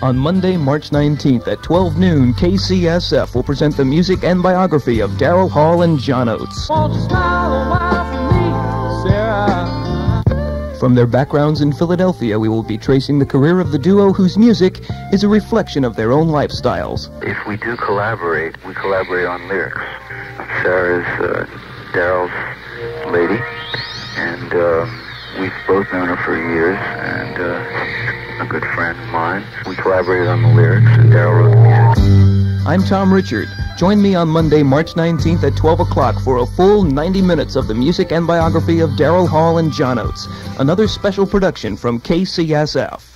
On Monday, March 19th at 12 noon, KCSF will present the music and biography of Daryl Hall and John Oates. Won't you smile a while for me, Sarah? From their backgrounds in Philadelphia, we will be tracing the career of the duo whose music is a reflection of their own lifestyles. If we do collaborate, we collaborate on lyrics. Sarah is Daryl's lady, and we've both known her for years, and a good friend of mine. We collaborated on the lyrics, and Daryl wrote the music. I'm Tom Richard. Join me on Monday, March 19th at 12 o'clock for a full 90 minutes of the music and biography of Daryl Hall and John Oates, another special production from KCSF.